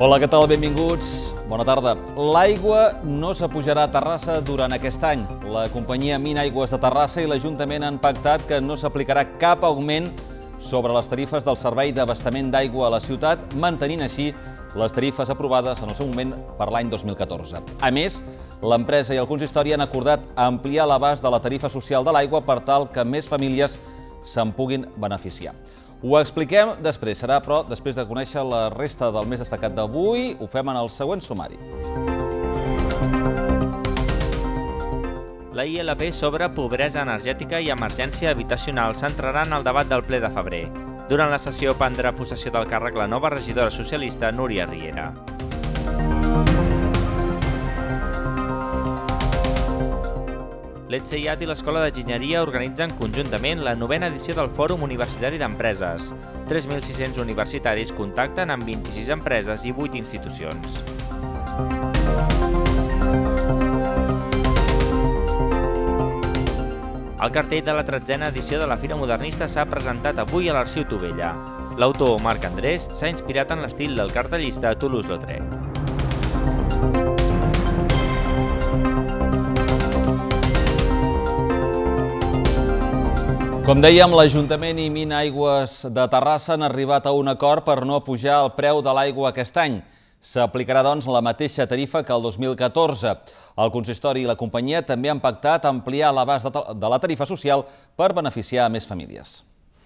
Hola, què tal? Benvinguts. Bona tarda. L'aigua no s'apujarà a Terrassa durant aquest any. La companyia Mina Aigües de Terrassa i l'Ajuntament han pactat que no s'aplicarà cap augment sobre les tarifes del servei d'abastament d'aigua a la ciutat, mantenint així les tarifes aprovades en el seu moment per l'any 2014. A més, l'empresa i el consistori han acordat ampliar l'abast de la tarifa social de l'aigua per tal que més famílies se'n puguin beneficiar. Ho expliquem després, serà però després de conèixer la resta del més destacat d'avui, ho fem en el següent sumari. La ILP sobre pobresa energètica i emergència habitacional s'entrarà en el debat del ple de febrer. Durant la sessió prendrà possessió del càrrec la nova regidora socialista Núria Riera. L'ETSEIAT i l'Escola d'Enginyeria organitzen conjuntament la 9a edició del Fòrum Universitari d'Empreses. 3.600 universitaris contacten amb 26 empreses i 8 institucions. El cartell de la 13a edició de la Fira Modernista s'ha presentat avui a l'Arxiu Tovella. L'autor Marc Andrés s'ha inspirat en l'estil del cartellista Toulouse-Lautrec. Com dèiem, l'Ajuntament i Mina Aigües de Terrassa han arribat a un acord per no pujar el preu de l'aigua aquest any. S'aplicarà, doncs, la mateixa tarifa que el 2014. El consistori i la companyia també han pactat ampliar l'abast de la tarifa social per beneficiar a més famílies.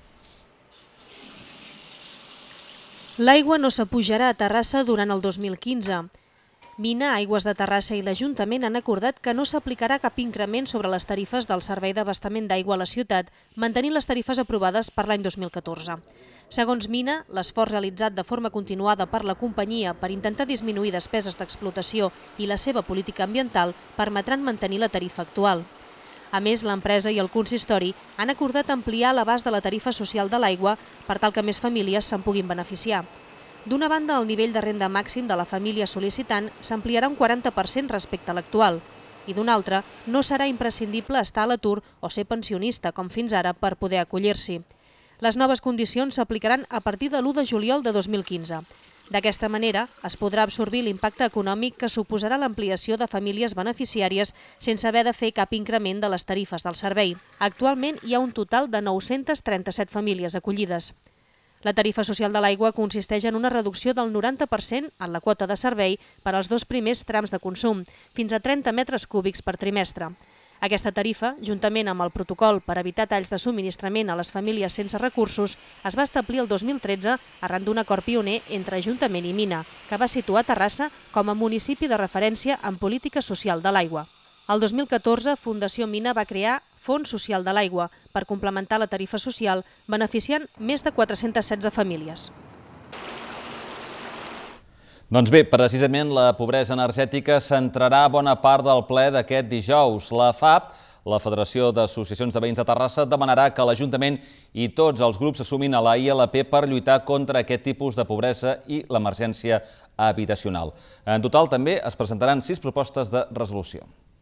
L'aigua no s'apujarà a Terrassa durant el 2015. Mina Aigües de Terrassa i l'Ajuntament han acordat que no s'aplicarà cap increment sobre les tarifes del servei d'abastament d'aigua a la ciutat, mantenint les tarifes aprovades per l'any 2014. Segons Mina, l'esforç realitzat de forma continuada per la companyia per intentar disminuir despeses d'explotació i la seva política ambiental permetran mantenir la tarifa actual. A més, l'empresa i el consistori han acordat ampliar l'abast de la tarifa social de l'aigua per tal que més famílies se'n puguin beneficiar. D'una banda, el nivell de renda màxim de la família sol·licitant s'ampliarà un 40% respecte a l'actual, i d'una altra, no serà imprescindible estar a l'atur o ser pensionista, com fins ara, per poder acollir-s'hi. Les noves condicions s'aplicaran a partir de l'1 de juliol de 2015. D'aquesta manera, es podrà absorbir l'impacte econòmic que suposarà l'ampliació de famílies beneficiàries sense haver de fer cap increment de les tarifes del servei. Actualment hi ha un total de 937 famílies acollides. La tarifa social de l'aigua consisteix en una reducció del 90% en la quota de servei per als 2 primers trams de consum, fins a 30 metres cúbics per trimestre. Aquesta tarifa, juntament amb el protocol per evitar talls de subministrament a les famílies sense recursos, es va establir el 2013 arran d'un acord pioner entre Ajuntament i Mina, que va situar Terrassa com a municipi de referència en política social de l'aigua. El 2014, Fundació Mina va crear Fons Social de l'Aigua per complementar la tarifa social, beneficiant més de 416 famílies. Doncs bé, precisament la pobresa energètica centrarà bona part del ple d'aquest dijous. La FAP, la Federació d'Associacions de Veïns de Terrassa, demanarà que l'Ajuntament i tots els grups s'assumin a la ILP per lluitar contra aquest tipus de pobresa i l'emergència habitacional. En total també es presentaran 6 propostes de resolució.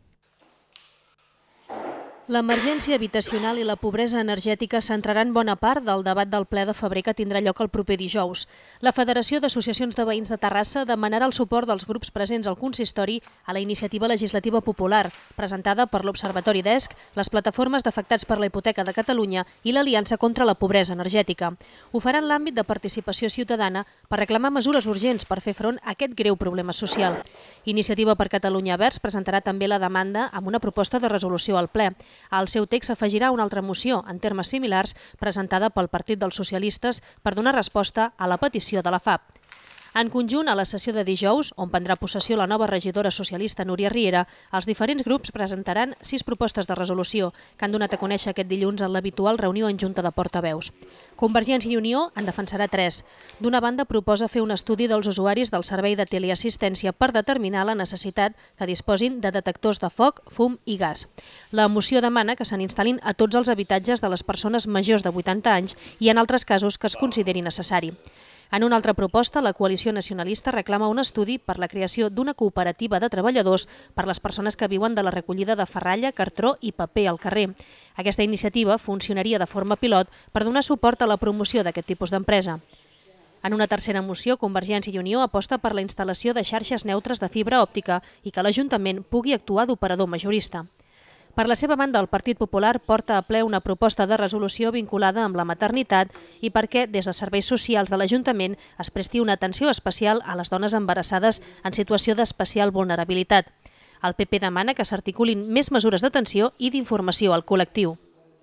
L'emergència habitacional i la pobresa energètica centraran bona part del debat del ple de febrer que tindrà lloc el proper dijous. La Federació d'Associacions de Veïns de Terrassa demanarà el suport dels grups presents al consistori a la iniciativa legislativa popular, presentada per l'Observatori d'ESC, les plataformes d'afectats per la hipoteca de Catalunya i l'Aliança contra la Pobresa Energètica. Ho farà en l'àmbit de participació ciutadana per reclamar mesures urgents per fer front a aquest greu problema social. Iniciativa per Catalunya Verds presentarà també la demanda amb una proposta de resolució al ple. Al seu text s'afegirà una altra moció, en termes similars, presentada pel Partit dels Socialistes per donar resposta a la petició de la FAP. En conjunt, a la sessió de dijous, on prendrà possessió la nova regidora socialista Núria Riera, els diferents grups presentaran 6 propostes de resolució que han donat a conèixer aquest dilluns en l'habitual reunió en Junta de Portaveus. Convergència i Unió en defensarà 3. D'una banda, proposa fer un estudi dels usuaris del servei de teleassistència per determinar la necessitat que disposin de detectors de foc, fum i gas. La moció demana que se n'instal·lin a tots els habitatges de les persones majors de 80 anys i en altres casos que es consideri necessari. En una altra proposta, la coalició nacionalista reclama un estudi per la creació d'una cooperativa de treballadors per les persones que viuen de la recollida de ferralla, cartró i paper al carrer. Aquesta iniciativa funcionaria de forma pilot per donar suport a la promoció d'aquest tipus d'empresa. En una tercera moció, Convergència i Unió aposta per la instal·lació de xarxes neutres de fibra òptica i que l'Ajuntament pugui actuar d'operador majorista. Per la seva banda, el Partit Popular porta a ple una proposta de resolució vinculada amb la maternitat i perquè, des de serveis socials de l'Ajuntament, es presti una atenció especial a les dones embarassades en situació d'especial vulnerabilitat. El PP demana que s'articulin més mesures d'atenció i d'informació al col·lectiu.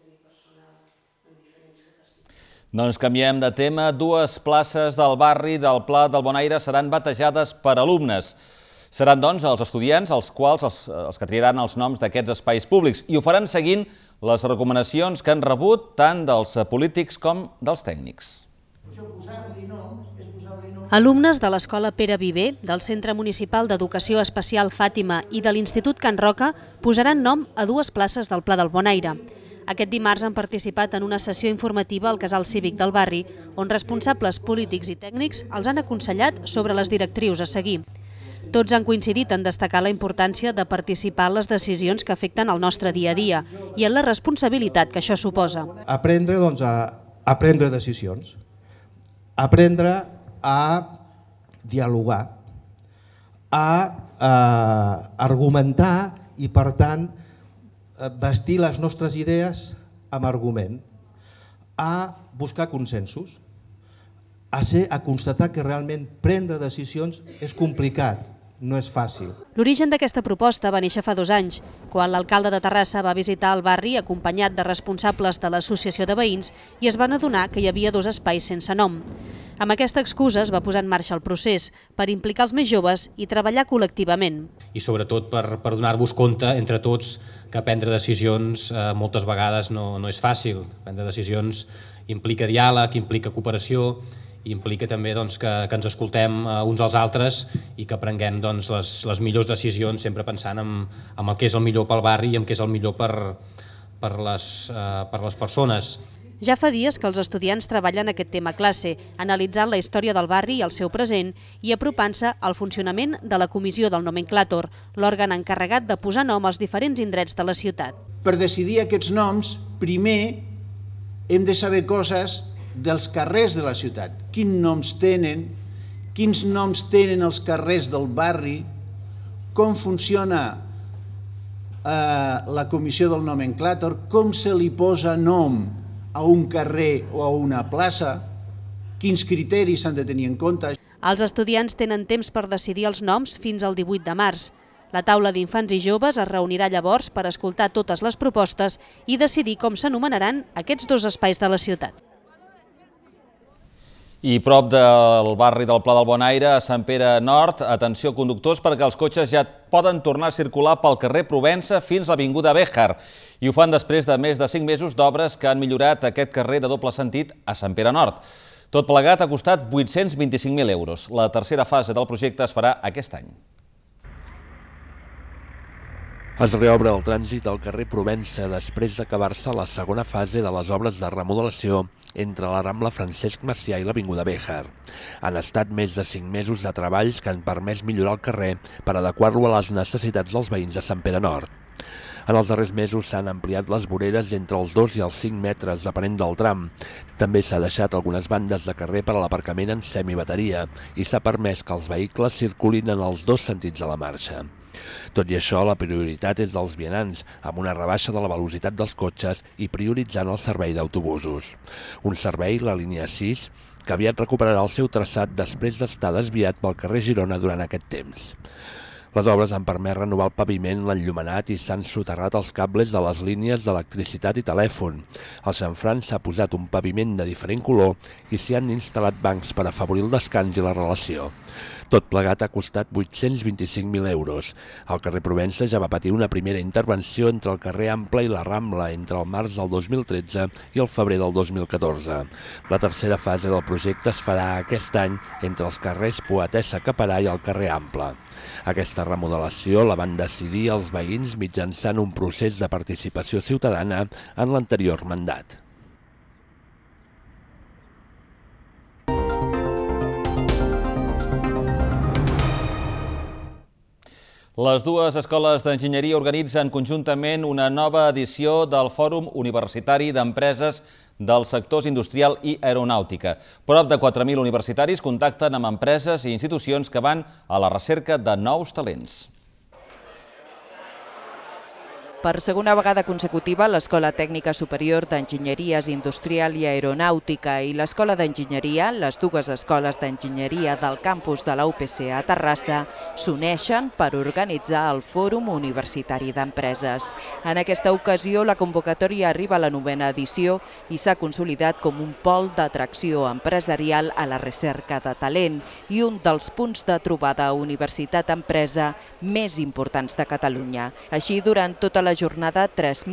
Doncs canviem de tema. 2 places del barri del Pla del Bonaire seran batejades per alumnes. Seran, doncs, els estudiants els que triaran els noms d'aquests espais públics i ho faran seguint les recomanacions que han rebut tant dels polítics com dels tècnics. Alumnes de l'Escola Pere Viver, del Centre Municipal d'Educació Especial Fàtima i de l'Institut Can Roca posaran nom a 2 places del Pla del Bonaire. Aquest dimarts han participat en una sessió informativa al Casal Cívic del barri, on responsables polítics i tècnics els han aconsellat sobre les directrius a seguir. Tots han coincidit en destacar la importància de participar en les decisions que afecten el nostre dia a dia i en la responsabilitat que això suposa. Aprendre a prendre decisions, aprendre a dialogar, a argumentar i, per tant, vestir les nostres idees amb argument, a buscar consensos, a constatar que realment prendre decisions és complicat, no és fàcil. L'origen d'aquesta proposta va néixer fa 2 anys, quan l'alcalde de Terrassa va visitar el barri acompanyat de responsables de l'Associació de Veïns i es van adonar que hi havia 2 espais sense nom. Amb aquesta excusa es va posar en marxa el procés per implicar els més joves i treballar col·lectivament. I sobretot per donar-vos compte entre tots que prendre decisions moltes vegades no és fàcil. Prendre decisions implica diàleg, implica cooperació, implica també que ens escoltem uns als altres i que prenguem les millors decisions sempre pensant en el que és el millor pel barri i en què és el millor per les persones. Ja fa dies que els estudiants treballen aquest tema a classe, analitzant la història del barri i el seu present i apropant-se al funcionament de la Comissió del Nomenclàtor, l'òrgan encarregat de posar nom als diferents indrets de la ciutat. Per decidir aquests noms, primer hem de saber coses dels carrers de la ciutat. Quins noms tenen els carrers del barri, com funciona la Comissió del Nomenclàtor, com se li posa nom a un carrer o a una plaça, quins criteris s'han de tenir en compte. Els estudiants tenen temps per decidir els noms fins al 18 de març. La taula d'infants i joves es reunirà llavors per escoltar totes les propostes i decidir com s'anomenaran aquests 2 espais de la ciutat. I prop del barri del Pla del Bonaire, a Sant Pere Nord, atenció conductors perquè els cotxes ja poden tornar a circular pel carrer Provença fins a l'Avinguda Béjar. I ho fan després de més de 5 mesos d'obres que han millorat aquest carrer de doble sentit a Sant Pere Nord. Tot plegat ha costat 825.000 euros. La tercera fase del projecte es farà aquest any. Es reobre el trànsit al carrer Provença després d'acabar-se la segona fase de les obres de remodelació entre la Rambla Francesc Macià i l'Avinguda Béjar. Han estat més de 5 mesos de treballs que han permès millorar el carrer per adequar-lo a les necessitats dels veïns de Sant Pere Nord. En els darrers mesos s'han ampliat les voreres entre els 2 i els 5 metres, depenent del tram. També s'ha deixat algunes bandes de carrer per a l'aparcament en semibateria i s'ha permès que els vehicles circulin en els 2 sentits de la marxa. Tot i això, la prioritat és dels vianants, amb una rebaixa de la velocitat dels cotxes i prioritzant el servei d'autobusos. Un servei, la línia 6, que aviat recuperarà el seu traçat després d'estar desviat pel carrer Girona durant aquest temps. Les obres han permès renovar el paviment, l'enllumenat i s'han soterrat els cables de les línies d'electricitat i telèfon. Al xamfrà s'ha posat un paviment de diferent color i s'hi han instal·lat bancs per afavorir el descans i la relació. Tot plegat ha costat 825.000 euros. El carrer Provença ja va patir una primera intervenció entre el carrer Ample i la Rambla entre el març del 2013 i el febrer del 2014. La tercera fase del projecte es farà aquest any entre els carrers Poetessa Caparà i el carrer Ample. Aquesta remodelació la van decidir els veïns mitjançant un procés de participació ciutadana en l'anterior mandat. Les dues escoles d'enginyeria organitzen conjuntament una nova edició del Fòrum Universitari d'Empreses dels sectors industrial i aeronàutica. Prop de 4.000 universitaris contacten amb empreses i institucions que van a la recerca de nous talents. Per segona vegada consecutiva, l'Escola Tècnica Superior d'Enginyeries Industrial i Aeronàutica i l'Escola d'Enginyeria, les dues escoles d'enginyeria del campus de la UPC a Terrassa, s'uneixen per organitzar el Fòrum Universitari d'Empreses. En aquesta ocasió, la convocatòria arriba a la 9ª edició i s'ha consolidat com un pol d'atracció empresarial a la recerca de talent i un dels punts de trobada universitat-empresa més importants de Catalunya. Així, durant tota la jornada,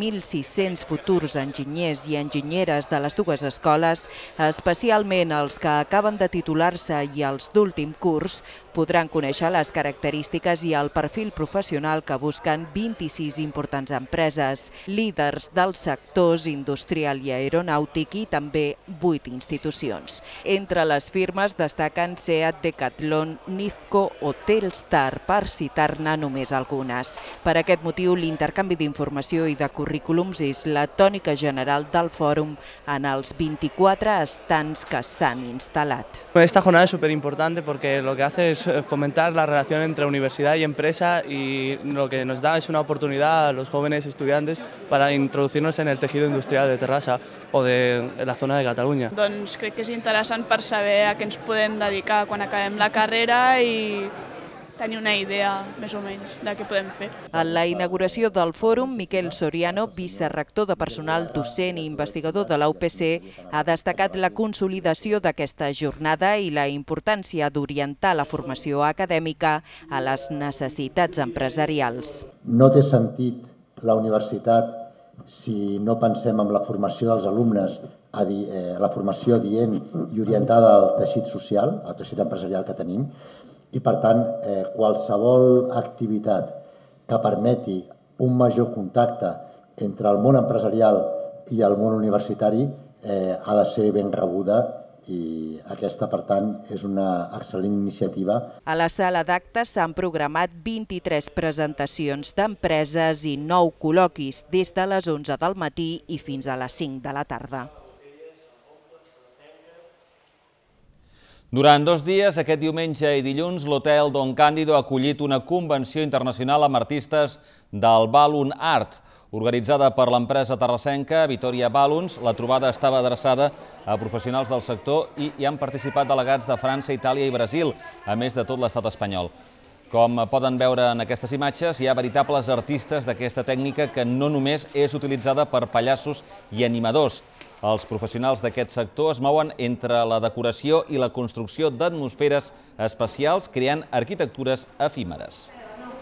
3.600 futurs enginyers i enginyeres de les dues escoles, especialment els que acaben de titular-se i els d'últim curs, podran conèixer les característiques i el perfil professional que busquen 26 importants empreses, líders dels sectors industrial i aeronàutic i també 8 institucions. Entre les firmes destaquen SEAT, Decathlon, Nizco o Telstar, per citar-ne només algunes. Per aquest motiu, l'intercanvi d'informació i de currículums és la tònica general del fòrum en els 24 estants que s'han instal·lat. Esta jornada es súper importante porque lo que hace es fomentar la relación entre universidad y empresa y lo que nos da es una oportunidad a los jóvenes estudiantes para introducirnos en el tejido industrial de Terrassa o de la zona de Catalunya. Doncs crec que és interessant per saber a què ens podem dedicar quan acabem la carrera i tenir una idea, més o menys, de què podem fer. En la inauguració del fòrum, Miquel Soriano, vicerector de personal docent i investigador de la UPC, ha destacat la consolidació d'aquesta jornada i la importància d'orientar la formació acadèmica a les necessitats empresarials. No té sentit la universitat si no pensem en la formació dels alumnes, la formació adient i orientada al teixit social, al teixit empresarial que tenim, i per tant qualsevol activitat que permeti un major contacte entre el món empresarial i el món universitari ha de ser ben rebuda i aquesta, per tant, és una excel·lent iniciativa. A la sala d'actes s'han programat 23 presentacions d'empreses i 9 col·loquis des de les 11 del matí i fins a les 5 de la tarda. Durant 2 dies, aquest diumenge i dilluns, l'Hotel Don Cándido ha acollit una convenció internacional amb artistes del Balloon Art. Organitzada per l'empresa terrassenca Vittoria Balloons, la trobada estava adreçada a professionals del sector i hi han participat delegats de França, Itàlia i Brasil, a més de tot l'estat espanyol. Com poden veure en aquestes imatges, hi ha veritables artistes d'aquesta tècnica que no només és utilitzada per pallassos i animadors. Els professionals d'aquest sector es mouen entre la decoració i la construcció d'atmosferes especials, creant arquitectures efímeres.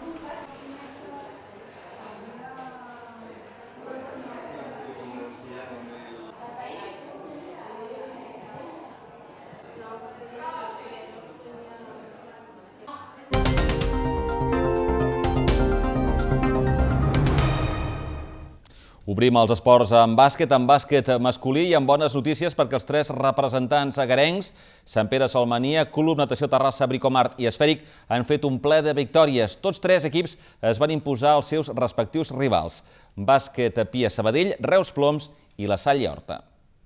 Obrim els esports en bàsquet masculí i amb bones notícies perquè els 3 representants agarencs, Sant Pere Salmania, Club Natació Terrassa, Bricomart i Esfèric, han fet un ple de victòries. Tots 3 equips es van imposar als seus respectius rivals. Bàsquet Pia Sabadell, Reus Ploms i la Salle Horta.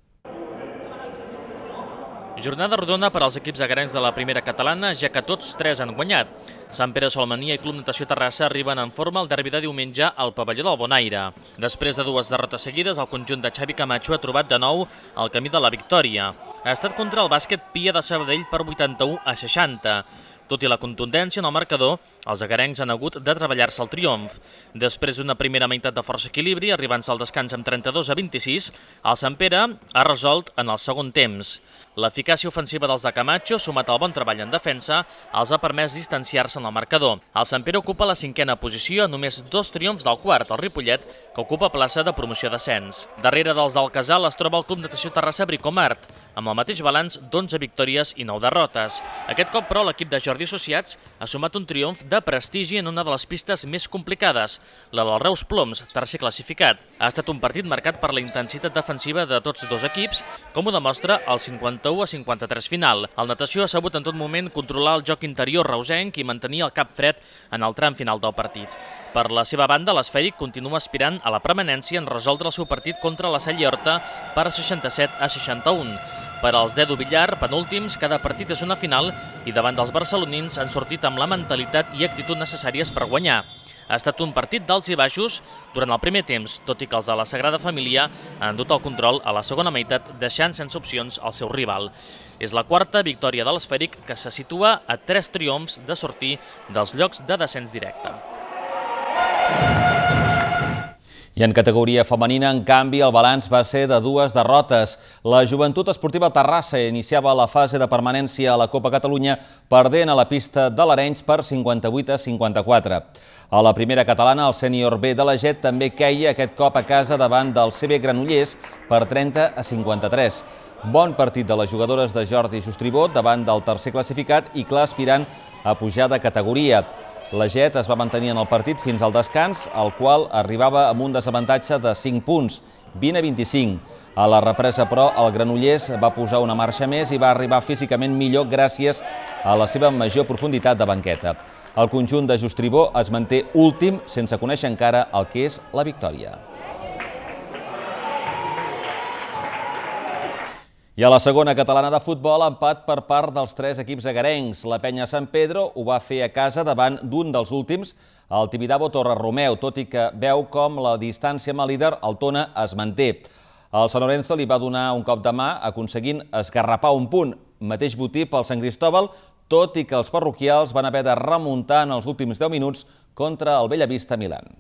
Jornada rodona per als equips agarencs de la primera catalana, ja que tots 3 han guanyat. Sant Pere Salmania i Club Natació Terrassa arriben en forma al derbi de diumenge al pavelló del Bonaire. Després de 2 derrotes seguides, el conjunt de Xavi Camacho ha trobat de nou el camí de la victòria. Ha estat contra el bàsquet Pia de Sabadell per 81-60. Tot i la contundència en el marcador, els agarencs han hagut de treballar-se el triomf. Després d'una primera meitat de força equilibri, arribant-se al descans amb 32-26, el Sant Pere ha resolt en el segon temps. L'eficàcia ofensiva dels de Camacho, sumat al bon treball en defensa, els ha permès distanciar-se en el marcador. El Sant Pere ocupa la 5a posició, només 2 triomfs del quart, el Ripollet, que ocupa plaça de promoció d'ascens. Darrere dels del Casal es troba el Club Natació Terrassa Bricomart, amb el mateix balanç d'11 victòries i 9 derrotes. Aquest cop, però, l'equip de Jordi Associats ha sumat un triomf de prestigi en una de les pistes més complicades, la del Reus Ploms, tercer classificat. Ha estat un partit marcat per la intensitat defensiva de tots 2 equips, com ho demostra el 51 61 a 53 final. El natació ha sabut en tot moment controlar el joc interior reusenc i mantenir el cap fred en el tram final del partit. Per la seva banda, l'esfèric continua aspirant a la permanència en resoldre el seu partit contra la Salle Horta per 67 a 61. Per als Dedo Villar, penúltims, cada partit és una final i davant dels barcelonins han sortit amb la mentalitat i actitud necessàries per guanyar. Ha estat un partit d'alts i baixos durant el primer temps, tot i que els de la Sagrada Família han dut el control a la segona meitat, deixant sense opcions el seu rival. És la quarta victòria de l'esfèric, que se situa a 3 triomfs de sortir dels llocs de descens directe. I en categoria femenina, en canvi, el balanç va ser de 2 derrotes. La Joventut Esportiva Terrassa iniciava la fase de permanència a la Copa Catalunya perdent a la pista de l'Arenys per 58 a 54. A la primera catalana, el sènior B de la GET també queia aquest cop a casa davant del CB Granollers per 30 a 53. Bon partit de les jugadores de Jordi Justribó davant del tercer classificat i clar aspirant a pujar de categoria. La GET es va mantenir en el partit fins al descans, al qual arribava amb un desavantatge de 5 punts, 20 a 25. A la represa, però, el Granollers va posar una marxa més i va arribar físicament millor gràcies a la seva major profunditat de banqueta. El conjunt de Justribó es manté últim sense conèixer encara el que és la victòria. I a la segona catalana de futbol, empat per part dels 3 equips agarencs. La Penya Sant Pedro ho va fer a casa davant d'un dels últims, el Tibidabo Torre Romeu, tot i que veu com la distància amb el líder, el Tona, es manté. El San Lorenzo li va donar un cop de mà, aconseguint esgarrapar un punt. Mateix botí pel Sant Cristóbal, tot i que els parroquials van haver de remuntar en els últims 10 minuts contra el Bellavista Milan.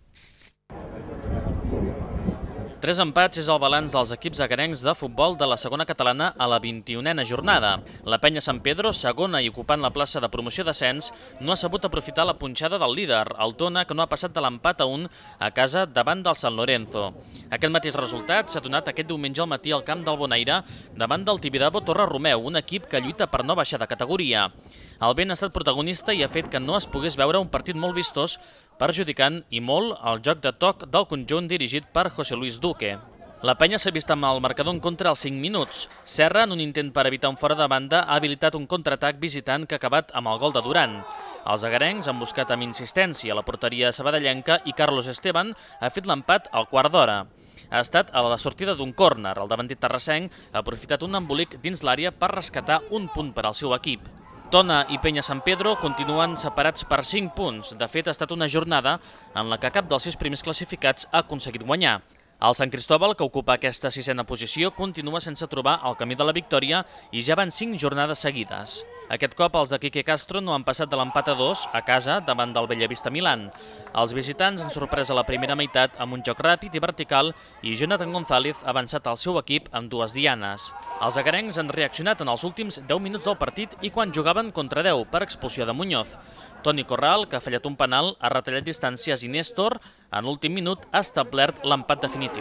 3 empats és el balanç dels equips agarencs de futbol de la segona catalana a la 21a jornada. La Penya Sant Pedro, segona i ocupant la plaça de promoció d'ascens, no ha sabut aprofitar la punxada del líder, el Tona, que no ha passat de l'empat a 1 a casa davant del San Lorenzo. Aquest mateix resultat s'ha donat aquest diumenge al matí al camp del Bonaire davant del Tibidabo Torre Romeu, un equip que lluita per no baixar de categoria. El vent ha estat protagonista i ha fet que no es pogués veure un partit molt vistós, perjudicant i molt el joc de toc del conjunt dirigit per José Luis Duque. La Penya s'ha vist amb el marcador en contra als 5 minuts. Serra, en un intent per evitar un fora de banda, ha habilitat un contraatac visitant que ha acabat amb el gol de Duran. Els agarencs han buscat amb insistència la porteria sabadellenca i Carlos Esteban ha fet l'empat al quart d'hora. Ha estat a la sortida d'un córner. El davanter terrassenc ha aprofitat un embolic dins l'àrea per rescatar un punt per al seu equip. Tona i Penya Sant Pedro continuen separats per 5 punts. De fet, ha estat una jornada en la que cap dels 6 primers classificats ha aconseguit guanyar. El Sant Cristóbal, que ocupa aquesta 6a posició, continua sense trobar el camí de la victòria i ja van 5 jornades seguides. Aquest cop els de Quique Castro no han passat de l'empat a 2 a casa davant del Bellavista Milan. Els visitants han sorprès a la primera meitat amb un joc ràpid i vertical i Jonathan González ha avançat al seu equip amb 2 dianes. Els agarencs han reaccionat en els últims 10 minuts del partit i quan jugaven contra 10 per expulsió de Muñoz. Toni Corral, que ha fallat un penal, ha retallat distàncies i Néstor, en l'últim minut, ha establert l'empat definitiu.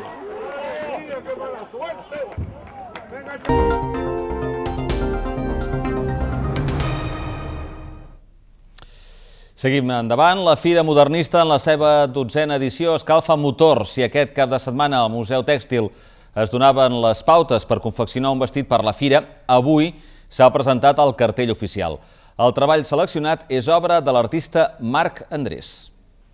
Seguim endavant. La Fira Modernista, en la seva 12a edició, escalfa motors. I aquest cap de setmana al Museu Tèxtil es donaven les pautes per confeccionar un vestit per la Fira, avui s'ha presentat el cartell oficial. El treball seleccionat és obra de l'artista Marc Andrés.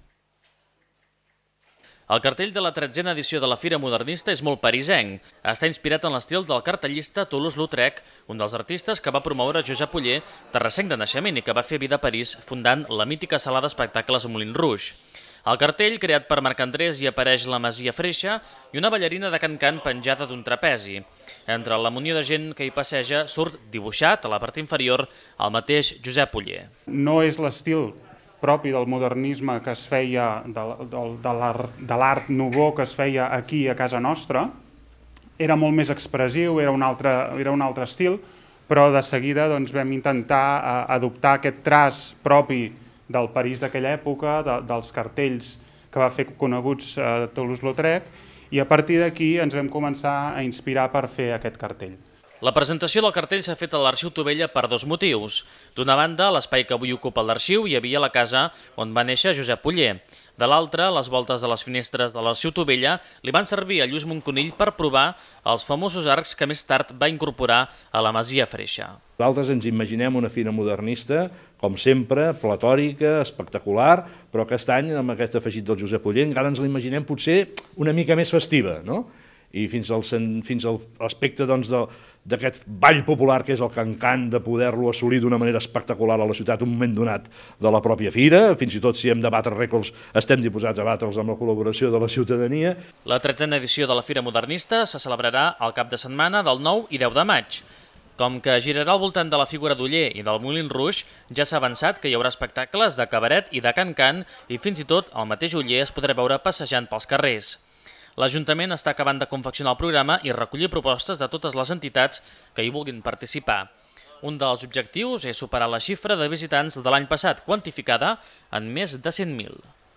El cartell de la 13a edició de la Fira Modernista és molt parisenc. Està inspirat en l'estil del cartellista Toulouse-Lautrec, un dels artistes que va promoure Josep Oller, terrassenc de naixement i que va fer vida a París, fundant la mítica sala d'espectacles Moulin Rouge. Al cartell, creat per Marc Andrés, hi apareix la Masia Freixa i una ballarina de can-can penjada d'un trapezi. Entre la munió de gent que hi passeja surt dibuixat, a la part inferior, el mateix Josep Oller. No és l'estil propi del modernisme que es feia, de l'art nouveau que es feia aquí a casa nostra. Era molt més expressiu, era un altre estil, però de seguida vam intentar adoptar aquest traç propi del París d'aquella època, dels cartells que va fer coneguts a Toulouse-Lautrec, i a partir d'aquí ens vam començar a inspirar per fer aquest cartell. La presentació del cartell s'ha fet a l'Arxiu Tovella per 2 motius. D'una banda, l'espai que avui ocupa l'arxiu hi havia la casa on va néixer Josep Oller. De l'altra, les voltes de les finestres de l'Arxiu Tovella li van servir a Lluís Monconill per provar els famosos arcs que més tard va incorporar a la Masia Freixa. Nosaltres ens imaginem una fira modernista, com sempre, platòrica, espectacular, però aquest any, amb aquest afegit del Josep Oller, encara ens l'imaginem potser una mica més festiva, no? I fins a l'aspecte d'aquest ball popular que és el cancan, de poder-lo assolir d'una manera espectacular a la ciutat un moment donat de la pròpia fira, fins i tot si hem de batre rècords estem disposats a batre'ls amb la col·laboració de la ciutadania. La 13a edició de la Fira Modernista se celebrarà el cap de setmana del 9 i 10 de maig. Com que girarà al voltant de la figura d'Oller i del Moulin Rouge, ja s'ha avançat que hi haurà espectacles de cabaret i de cancan i fins i tot el mateix Oller es podrà veure passejant pels carrers. L'Ajuntament està acabant de confeccionar el programa i recollir propostes de totes les entitats que hi vulguin participar. Un dels objectius és superar la xifra de visitants de l'any passat, quantificada en més de 100.000.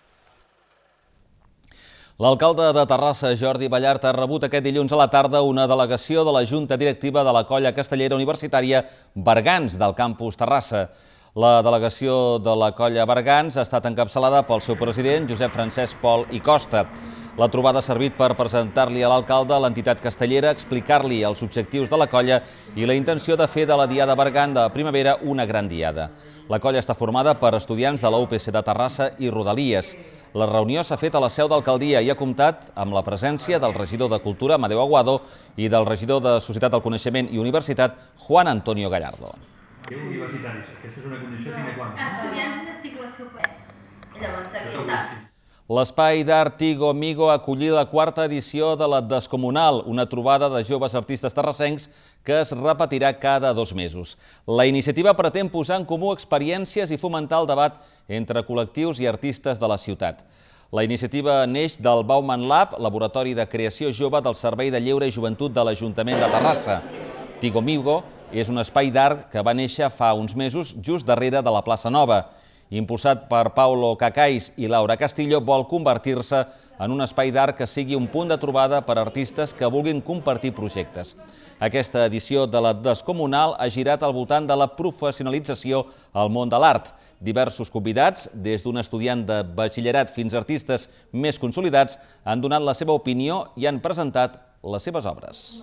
L'alcalde de Terrassa, Jordi Ballart, ha rebut aquest dilluns a la tarda una delegació de la Junta Directiva de la Colla Castellera Universitària Bergants del campus Terrassa. La delegació de la Colla Bergants ha estat encapçalada pel seu president, Josep Francesc Pol i Costa. La trobada ha servit per presentar-li a l'alcalde l'entitat castellera, explicar-li els objectius de la colla i la intenció de fer de la Diada Bergant de primavera una gran diada. La colla està formada per estudiants de la UPC de Terrassa i Rodalies. La reunió s'ha fet a la seu d'alcaldia i ha comptat amb la presència del regidor de Cultura, Amadeu Aguado, i del regidor de Societat del Coneixement i Universitat, Juan Antonio Gallardo. Universitaris, aquesta és una condició sine qua non. Estudiants de cicle superior. Llavors, aquí està. L'espai d'art Tigo Migo ha acollit la quarta edició de la Descomunal, una trobada de joves artistes terrassencs que es repetirà cada 2 mesos. La iniciativa pretén posar en comú experiències i fomentar el debat entre col·lectius i artistes de la ciutat. La iniciativa neix del Bauman Lab, laboratori de creació jove del Servei de Lleure i Joventut de l'Ajuntament de Terrassa. Tigo Migo és un espai d'art que va néixer fa uns mesos just darrere de la plaça Nova. Impulsat per Paulo Cacais i Laura Castillo, vol convertir-se en un espai d'art que sigui un punt de trobada per a artistes que vulguin compartir projectes. Aquesta edició de la Descomunal ha girat al voltant de la professionalització al món de l'art. Diversos convidats, des d'un estudiant de batxillerat fins a artistes més consolidats, han donat la seva opinió i han presentat les seves obres.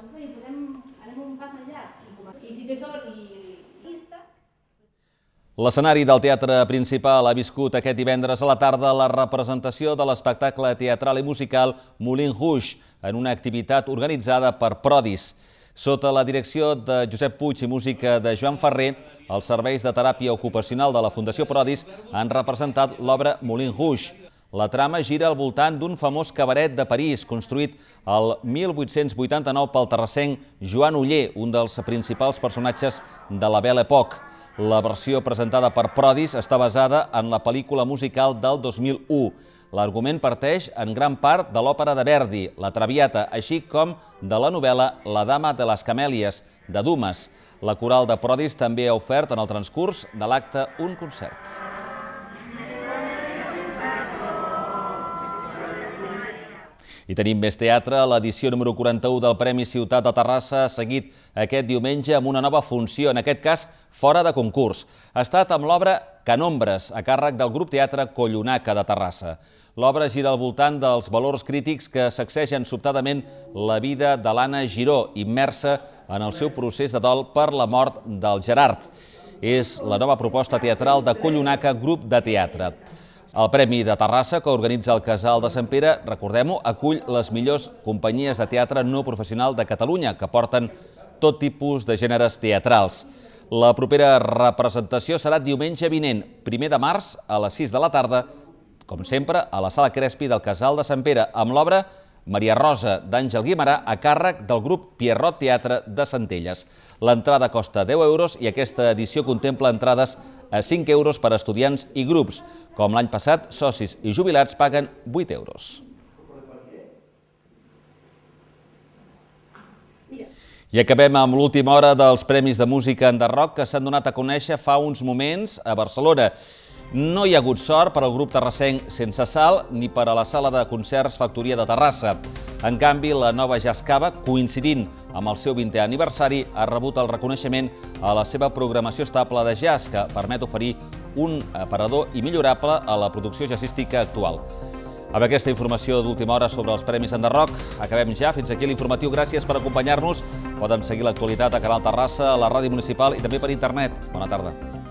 L'escenari del teatre principal ha viscut aquest divendres a la tarda la representació de l'espectacle teatral i musical Moulin Rouge, en una activitat organitzada per Prodis. Sota la direcció de Josep Puig i música de Joan Ferrer, els serveis de teràpia ocupacional de la Fundació Prodis han representat l'obra Moulin Rouge. La trama gira al voltant d'un famós cabaret de París, construït el 1889 pel terrassenc Joan Oller, un dels principals personatges de la Belle Époque. La versió presentada per Prodis està basada en la pel·lícula musical del 2001. L'argument parteix en gran part de l'òpera de Verdi, La Traviata, així com de la novel·la La dama de les camèlies, de Dumas. La coral de Prodis també ha ofert en el transcurs de l'acte un concert. I tenim més teatre. L'edició número 41 del Premi Ciutat de Terrassa ha seguit aquest diumenge amb una nova funció, en aquest cas fora de concurs. Ha estat amb l'obra Canombres, a càrrec del grup teatre Collonaca de Terrassa. L'obra gira al voltant dels valors crítics que sacsegen sobtadament la vida de l'Anna Giró, immersa en el seu procés de dol per la mort del Gerard. És la nova proposta teatral de Collonaca Grup de Teatre. El Premi de Terrassa, que organitza el Casal de Sant Pere, recordem-ho, acull les millors companyies de teatre no professional de Catalunya, que porten tot tipus de gèneres teatrals. La propera representació serà diumenge vinent, 1 de març, a les 6 de la tarda, com sempre, a la Sala Crespi del Casal de Sant Pere, amb l'obra Maria Rosa, d'Àngel Guimarà, a càrrec del grup Pierrot Teatre de Centelles. L'entrada costa 10 euros i aquesta edició contempla entrades a 5 euros per a estudiants i grups. Com l'any passat, socis i jubilats paguen 8 euros. I acabem amb l'última hora dels Premis de Música Enderroc que s'han donat a conèixer fa uns moments a Barcelona. No hi ha hagut sort per al grup terrassenc Sense Sal ni per a la sala de concerts Factoria de Terrassa. En canvi, la Nova Jazz Cava, coincidint amb el seu 20è aniversari, ha rebut el reconeixement a la seva programació estable de jazz, que permet oferir un aparador immillorable a la producció jazzística actual. Amb aquesta informació d'última hora sobre els Premis Enderroc, acabem ja. Fins aquí l'informatiu. Gràcies per acompanyar-nos. Poden seguir l'actualitat a Canal Terrassa, a la ràdio municipal i també per internet. Bona tarda.